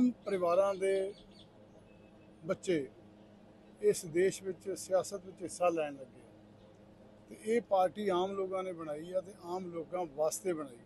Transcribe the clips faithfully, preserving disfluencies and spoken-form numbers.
आम परिवारां दे बच्चे इस देश विच सियासत विच हिस्सा लैण लगे ते ये पार्टी आम लोगों ने बनाई है ते आम लोगों वास्ते बनाई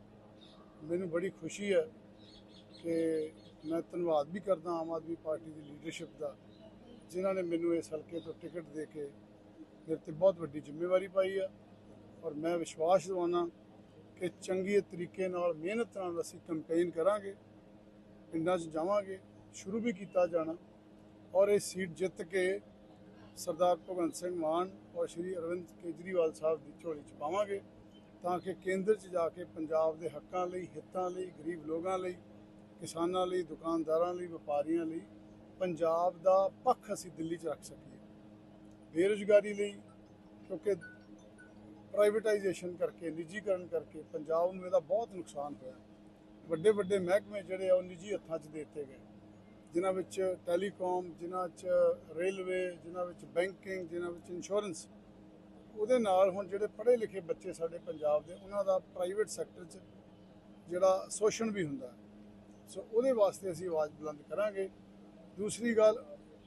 है। मैनूं बड़ी खुशी है कि मैं धन्नवाद भी करदा आम आदमी पार्टी की लीडरशिप का, जिन्हों ने मैनूं इस हल्के तो टिकट दे के मेरे ते बहुत वड्डी जिम्मेवारी पाई है। और मैं विश्वास दिवाना कि चंगे तरीके नाल मेहनत नाल असीं कैंपेन करांगे, पिंडां 'च जावांगे, शुरू भी किया जाना और ये सीट जित के सरदार भगवंत सिंह मान और श्री अरविंद केजरीवाल साहब की झोली च पावांगे, ताकि केंद्र च जाके पंजाब के हकों लई, हितों लई, गरीब लोगों लई, किसानों लई, दुकानदारों लई, व्यापारियों लई पंजाब का पक्ष असीं दिल्ली च रख सकीए। बेरोजगारी लई, क्योंकि प्राइवेटाइजेशन करके, निजीकरण करके पंजाब में बहुत नुकसान होया। वड्डे वड्डे महकमे जिहड़े आ निजी हत्थां च दे दित्ते गए, जिन्हां विच टैलीकॉम, जिन्हां च रेलवे, जिन्हां विच बैंकिंग, जिन्हां विच इंश्योरेंस। उहदे नाल हुण जिहड़े पढ़े लिखे बच्चे साडे पंजाब दे, उन्हां दा प्राइवेट सैक्टर च जिहड़ा शोषण भी हुंदा है। सो उहदे वास्ते असीं आवाज़ बुलंद करांगे। दूसरी गल,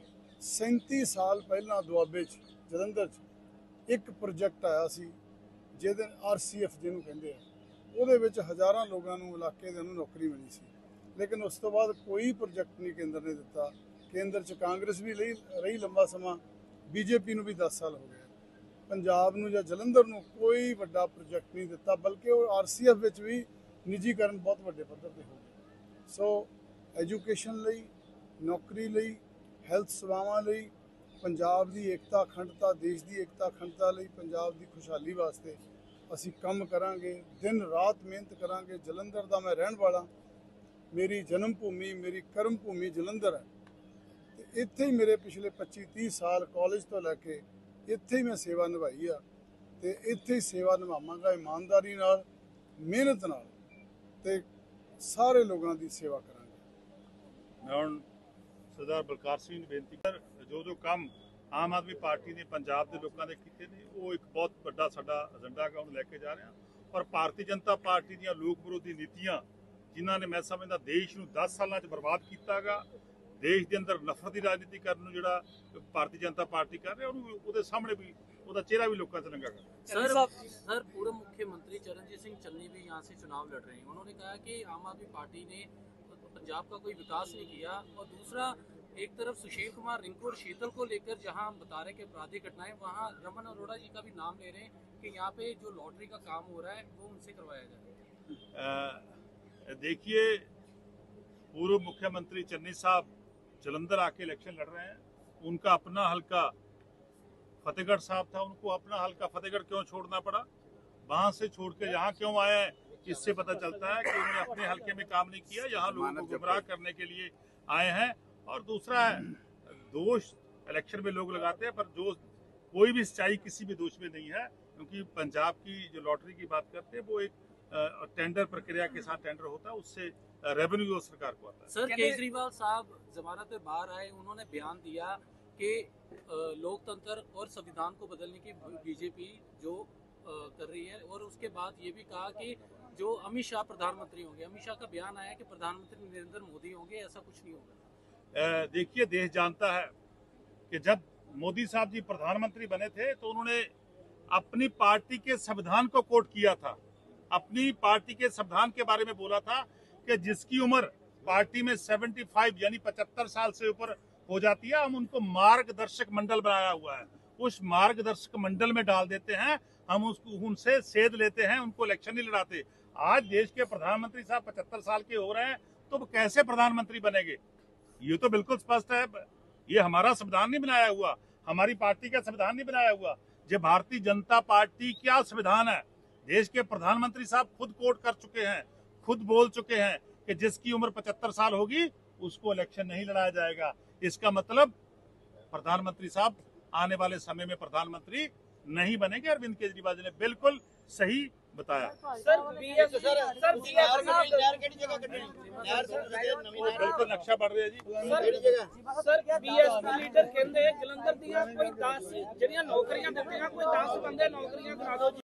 सैंती साल पहलां दुआबे च जलंधर च एक प्रोजैक्ट आया सी जिहदे आर सी एफ जिहनूं कहिंदे आ, ਉਹਦੇ ਵਿੱਚ हज़ारां लोगों ਨੂੰ इलाके ਦੇ ਨੂੰ नौकरी मिली सी, लेकिन उस तो बाद कोई प्रोजेक्ट नहीं केंद्र ने दिता। केंद्र च कांग्रेस भी रही रही लंबा समा, बीजेपी ਨੂੰ भी दस साल हो गए, पंजाब ਨੂੰ ਜਾਂ ਜਲੰਧਰ ਨੂੰ कोई ਵੱਡਾ प्रोजेक्ट नहीं दिता, बल्कि वो आर सी एफ ਵਿੱਚ भी निजीकरण बहुत ਵੱਡੇ ਪੱਧਰ ਤੇ हो गए। सो एजुकेशन ਲਈ, नौकरी ਲਈ, हैल्थ सेवावां ਲਈ, पंजाब की एकता अखंडता, देश की एकता अखंडता ਲਈ, पंजाब की खुशहाली वास्ते असी काम करांगे, दिन रात मेहनत करांगे। जलंधर का मैं रहन वाला, मेरी जन्म भूमि, मेरी कर्म भूमि जलंधर है। तो इत्थे ही मेरे पिछले पच्ची तीस साल कॉलेज तो लैके इत्थे ही मैं सेवा निभाई आ, ते इत्थे ही सेवा निभावांगा ईमानदारी नाल, मेहनत नाल, ते सारे लोगों की सेवा करांगे। मैं हुण सरदार बलकार सिंह नूं बेनती कर, जो जो काम आम आदमी पार्टी ने पंजाब के लोगों ने किए ने, वो एक बहुत बड़ा साडा एजेंडा है, उन्हें लैके जा रहे हैं। और भारतीय जनता पार्टी दी लोक विरोधी नीतियां, जिन्हों ने मैं समझदा देश नूं दस सालों च बर्बाद किया गा, देश के अंदर नफरत की राजनीति करने जिहड़ा भारतीय जनता पार्टी कर रही है, उहनूं उहदे सामने भी उसका चेहरा भी लोगों से नंगा कर। सर सर पूर्व मुख्यमंत्री चरणजीत सिंह चन्नी भी यहाँ से चुनाव लड़ रहे हैं। उन्होंने कहा कि आम आदमी पार्टी ने पंजाब का कोई विकास नहीं किया, और दूसरा एक तरफ सुशील कुमार रिंकू और शीतल को लेकर जहां हम बता रहे हैं कि अपराधिक घटनाएं, वहां रमन अरोड़ा जी का भी नाम ले रहे हैं कि यहाँ पे जो लॉटरी का काम हो रहा है वो उनसे करवाया जाए। देखिए, पूर्व मुख्यमंत्री चन्नी साहब जलंधर आके इलेक्शन लड़ रहे हैं, उनका अपना हल्का फतेहगढ़ साहब था, उनको अपना हल्का फतेहगढ़ क्यों छोड़ना पड़ा, वहां से छोड़ के यहाँ क्यों आए हैं, इससे पता चलता है कि उन्होंने अपने हल्के में काम नहीं किया, यहाँ लोगों को गुमराह करने के लिए आए हैं। और दूसरा है, दोष इलेक्शन में लोग लगाते हैं, पर जो कोई भी सच्चाई किसी भी दोष में नहीं है, क्योंकि पंजाब की जो लॉटरी की बात करते हैं वो एक टेंडर प्रक्रिया के साथ टेंडर होता है, उससे रेवेन्यू सरकार को आता है। सर केजरीवाल साहब जमानत पे बाहर आए, उन्होंने बयान दिया कि लोकतंत्र और संविधान को बदलने की बीजेपी जो कर रही है, और उसके बाद ये भी कहा कि जो अमित शाह प्रधानमंत्री होंगे। अमित शाह का बयान आया कि प्रधानमंत्री नरेंद्र मोदी होंगे, ऐसा कुछ नहीं होगा। देखिए, देश जानता है कि जब मोदी साहब जी प्रधानमंत्री बने थे तो उन्होंने अपनी पार्टी के संविधान को कोट किया था, अपनी पार्टी के संविधान के बारे में बोला था कि जिसकी उम्र पार्टी में पचहत्तर यानी पचहत्तर साल से ऊपर हो जाती है, हम उनको मार्गदर्शक मंडल बनाया हुआ है, उस मार्गदर्शक मंडल में डाल देते हैं, हम उसको उनसे सेध लेते हैं, उनको इलेक्शन नहीं लड़ाते। आज देश के प्रधानमंत्री साहब पचहत्तर साल के हो रहे हैं, तो वो कैसे प्रधानमंत्री बनेंगे? ये तो बिल्कुल स्पष्ट है, ये हमारा संविधान नहीं बनाया हुआ, हमारी पार्टी का संविधान नहीं बनाया हुआ। जो भारतीय जनता पार्टी क्या संविधान है, देश के प्रधानमंत्री साहब खुद कोट कर चुके हैं, खुद बोल चुके हैं कि जिसकी उम्र पचहत्तर साल होगी उसको इलेक्शन नहीं लड़ाया जाएगा। इसका मतलब प्रधानमंत्री साहब आने वाले समय में प्रधानमंत्री नहीं बनेंगे। अरविंद केजरीवाल जी ने बिल्कुल सही बताया। सर बीएस सर सर बिल्कुल नक्शा बढ़ रहा है जी। सर बीएसपी लीडर कहते जलंधर ਦੀਆਂ ਕੋਈ ਦਸ ਜਿਹੜੀਆਂ ਨੌਕਰੀਆਂ ਦਿੱਤੀਆਂ, ਕੋਈ ਦਸ ਬੰਦੇ ਨੌਕਰੀਆਂ ਕਰਾ ਦਿਓ।